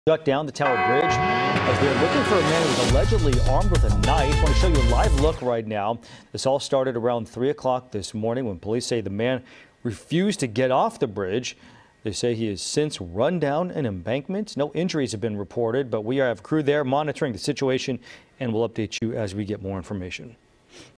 Shut down the Tower Bridge as they're looking for a man who was allegedly armed with a knife. I want to show you a live look right now. This all started around 3 o'clock this morning when police say the man refused to get off the bridge. They say he has since run down an embankment. No injuries have been reported, but we have crew there monitoring the situation and will update you as we get more information.